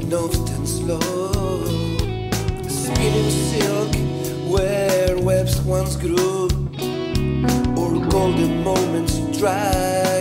soft and slow, spinning silk where webs once grew, or golden moments dry.